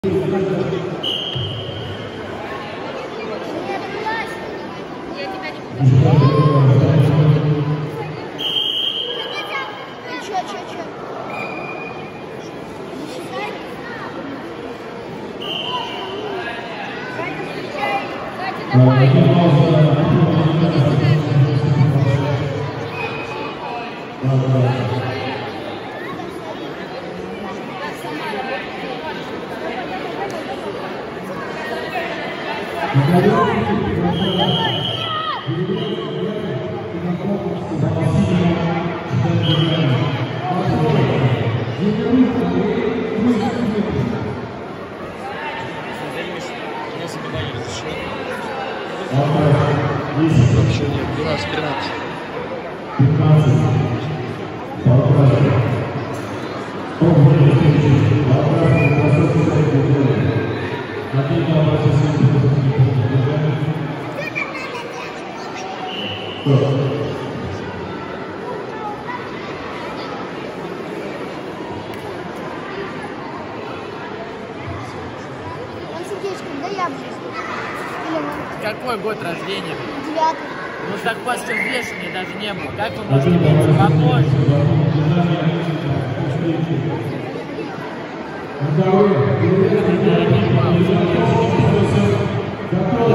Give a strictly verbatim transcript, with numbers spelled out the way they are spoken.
Какой год рождения? Девятый. Ну так после взвешивания даже не было. Как вы можете биться попозже? Здоровья.